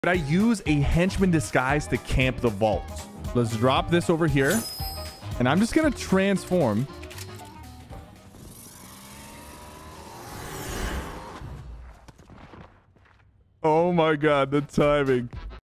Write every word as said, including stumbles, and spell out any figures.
But I use a henchman disguise to camp the vault. Let's drop this over here. And I'm just going to transform. Oh my God, the timing.